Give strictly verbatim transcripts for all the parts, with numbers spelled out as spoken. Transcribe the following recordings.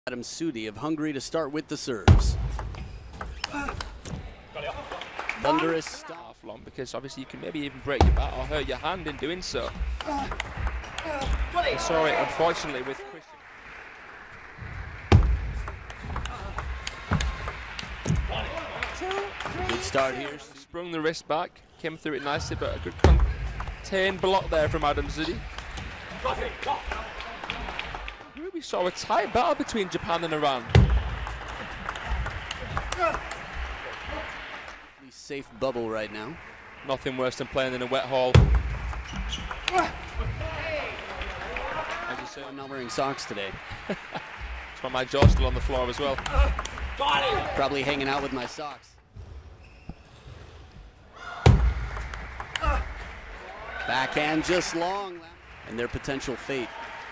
Adam Sudi of Hungary to start with the serves. Thunderous stop long because obviously you can maybe even break your bat or hurt your hand in doing so. I saw it unfortunately with Christian. Good start here. Sprung the wrist back, came through it nicely, but a good contained block there from Adam Sudi. We saw a tight battle between Japan and Iran. Safe bubble right now. Nothing worse than playing in a wet hall. As you say, I'm not wearing socks today. That's why my jaw's still on the floor as well. Probably hanging out with my socks. Backhand just long, and their potential fate.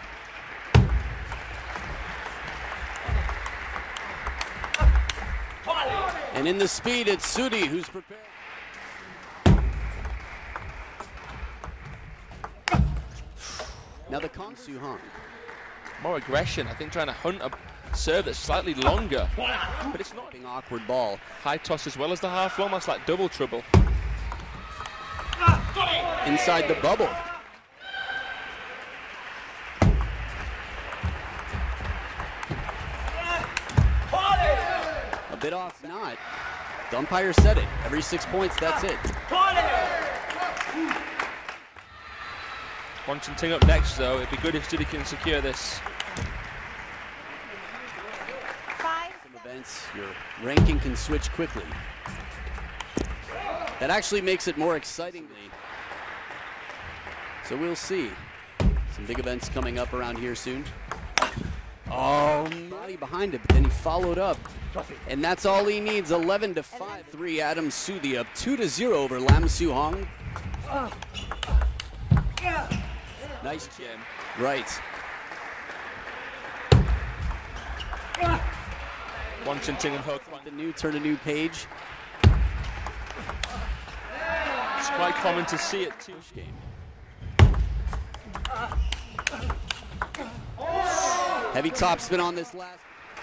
And in the speed, it's Sudi who's prepared. Now the Kong Soo Hong. More aggression, I think, trying to hunt a serve that's slightly longer. But it's not an awkward ball. High toss as well as the half, almost like double trouble. Inside the bubble. A bit off, not. The umpire said it. Every six points, that's it. Wanting Ting up next, though. It'd be good if Sudi can secure this. Some events, your ranking can switch quickly. That actually makes it more exciting. So we'll see. Some big events coming up around here soon. Oh, body behind it, but then he followed up. And that's all he needs, eleven to five. Three, Adam Sudi up two to zero over Lam Soo Hong. Nice jam. Right. One Chin Ting and hook. The new turn a new page. It's quite common to see it too. Game. Heavy topspin on this last.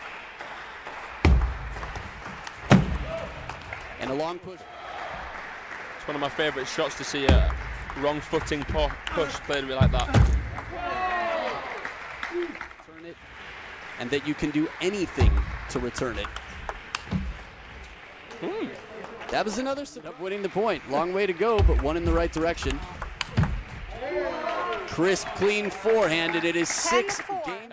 And a long push. It's one of my favorite shots to see a wrong footing push played like that. Turn it. And that you can do anything to return it. Hmm. That was another setup winning the point. Long way to go, but one in the right direction. Crisp, clean forehand, and it is six game.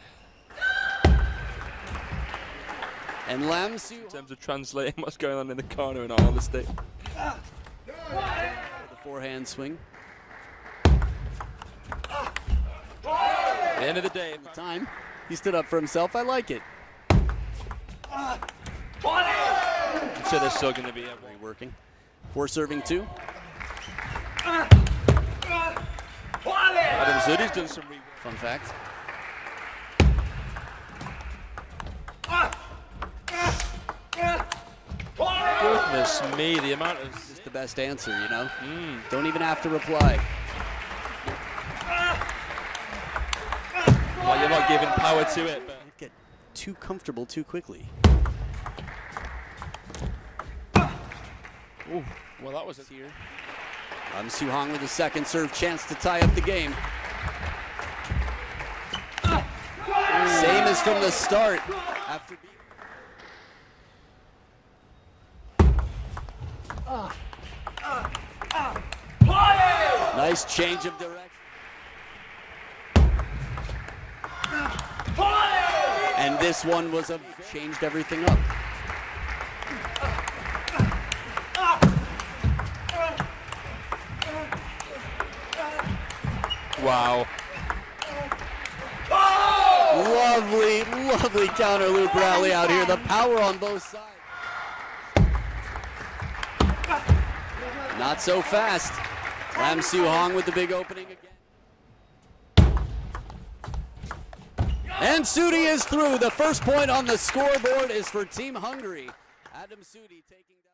And Lam Soo in terms of translating what's going on in the corner and all this thing. The forehand swing. At the end of the day, the time he stood up for himself. I like it. I'm sure they're still going to be able. Working. Four serving two. Adam Sudi's done some re fun fact. Goodness me, the amount of... This is the best answer, you know? Mm. Don't even have to reply. Well, you're not giving power to it, but... Don't get too comfortable too quickly. Ooh, well, that was it here. Lam Soo Hong with a second serve chance to tie up the game. Same as from the start. After nice change of direction. And this one was a changed everything up. Wow. Lovely, lovely counter loop rally out here. The power on both sides. Not so fast. Lam Soo Hong with the big opening again. And Sudi is through. The first point on the scoreboard is for Team Hungary. Adam Sudi taking down.